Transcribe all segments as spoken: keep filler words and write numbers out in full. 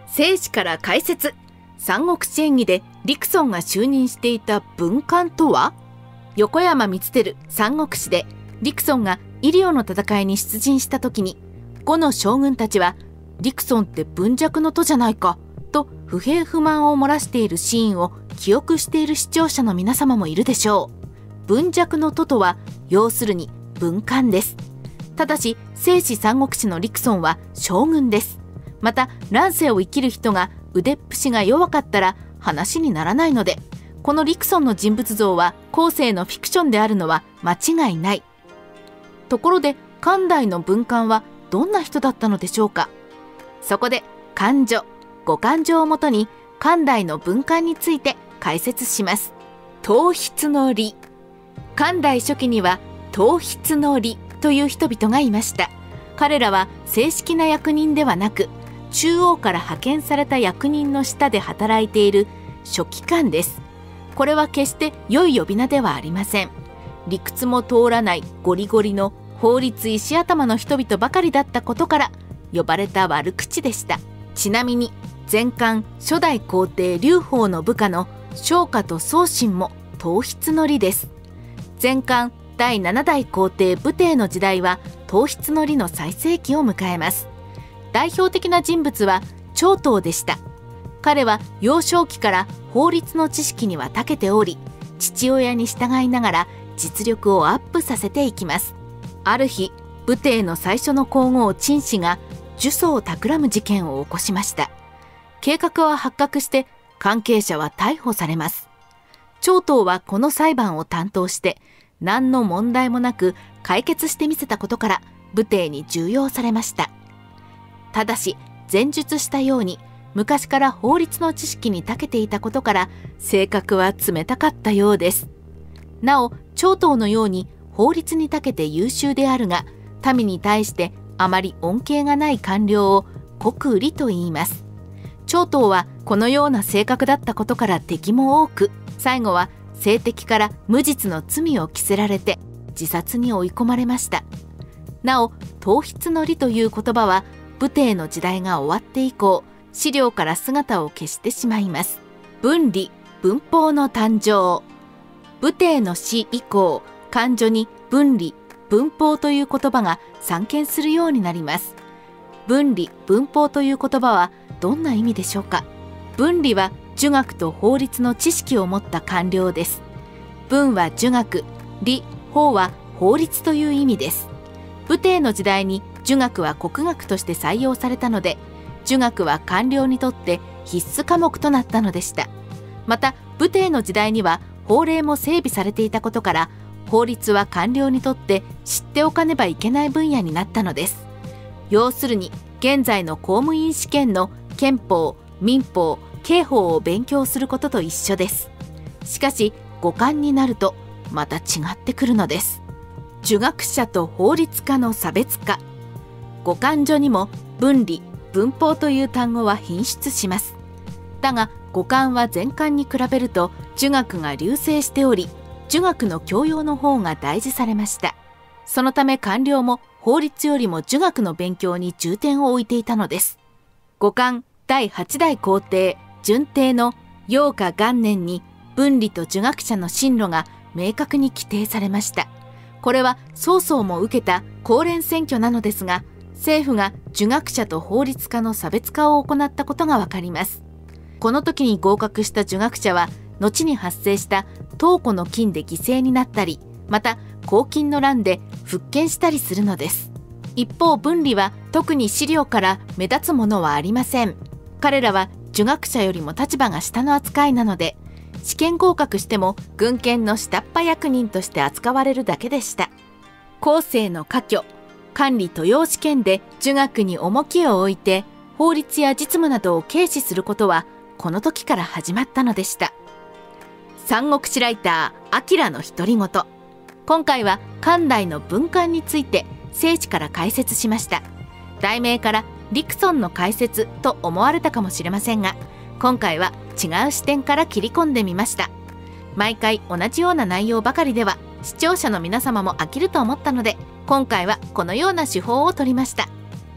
生死から解説。三国志演義で陸遜が就任していた文官とは？横山光輝三国志で陸遜が入リの戦いに出陣した時に、呉の将軍たちは陸遜って文弱の徒じゃないかと不平不満を漏らしているシーンを記憶している視聴者の皆様もいるでしょう。文弱の徒とは要するに文官です。ただし正史三国志の陸遜は将軍です。また乱世を生きる人が腕っぷしが弱かったら話にならないので、この陸遜の人物像は後世のフィクションであるのは間違いない。ところで漢代の文官はどんな人だったのでしょうか。そこで漢序、五漢序をもとに漢代の文官について解説します。統筆の吏。漢代初期には統筆の吏という人々がいました。彼らは正式な役人ではなく、中央から派遣された役人の下で働いている書記官です。これは決して良い呼び名ではありません。理屈も通らないゴリゴリの法律石頭の人々ばかりだったことから呼ばれた悪口でした。ちなみに前漢初代皇帝劉邦の部下の商家と宗信も統筆の吏です。前漢だいなな代皇帝武帝の時代は統筆の吏の最盛期を迎えます。代表的な人物は張唐でした。彼は幼少期から法律の知識には長けており、父親に従いながら実力をアップさせていきます。ある日、武帝の最初の皇后陳氏が呪詛を企む事件を起こしました。計画は発覚して関係者は逮捕されます。張唐はこの裁判を担当して何の問題もなく解決してみせたことから武帝に重用されました。ただし前述したように昔から法律の知識に長けていたことから性格は冷たかったようです。なお張唐のように法律に長けて優秀であるが民に対してあまり恩恵がない官僚を国吏と言います。張唐はこのような性格だったことから敵も多く、最後は政敵から無実の罪を着せられて自殺に追い込まれました。なお統筆の吏という言葉は武帝の時代が終わって以降資料から姿を消してしまいます。文理、文法の誕生。武帝の死以降、漢序に文理、文法という言葉が散見するようになります。文理、文法という言葉はどんな意味でしょうか。文理は儒学と法律の知識を持った官僚です。文は儒学、理、法は法律という意味です。武帝の時代に儒学は国学として採用されたので、儒学は官僚にとって必須科目となったのでした。また武帝の時代には法令も整備されていたことから、法律は官僚にとって知っておかねばいけない分野になったのです。要するに現在の公務員試験の憲法、民法、刑法を勉強することと一緒です。しかし五漢になるとまた違ってくるのです。儒学者と法律家の差別化。五漢序にも文理、文法という単語は品出します。だが五漢は前漢に比べると儒学が隆盛しており、儒学の教養の方が大事されました。そのため官僚も法律よりも儒学の勉強に重点を置いていたのです。五漢だいはち代皇帝順帝の陽化元年に文理と儒学者の進路が明確に規定されました。これは曹操も受けた公練選挙なのですが、政府が儒学者と法律家の差別化を行ったことがわかります。この時に合格した儒学者は後に発生した東湖の金で犠牲になったり、また黄巾の乱で復権したりするのです。一方文理は特に資料から目立つものはありません。彼らは儒学者よりも立場が下の扱いなので、試験合格しても軍権の下っ端役人として扱われるだけでした。後世の科挙、官理登用試験で儒学に重きを置いて法律や実務などを軽視することはこの時から始まったのでした。三国志ライター明の独り言。今回は漢代の文官について聖地から解説しました。題名から陸遜の解説と思われたかもしれませんが、今回は違う視点から切り込んでみました。毎回同じような内容ばかりでは視聴者の皆様も飽きると思ったので、今回はこのような手法を取りました。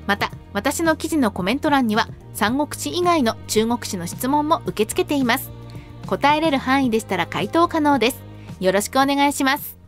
また私の記事のコメント欄には三国志以外の中国史の質問も受け付けています。答えれる範囲でしたら回答可能です。よろしくお願いします。